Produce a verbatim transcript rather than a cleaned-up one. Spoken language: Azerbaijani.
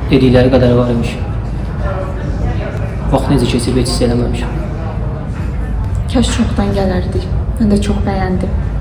Dedikləri qədər var imiş. Vaxt necə keçib heç hiss eləməmişəm. Kaş çoxdan gələrdik. Mən də çox bəyəndim.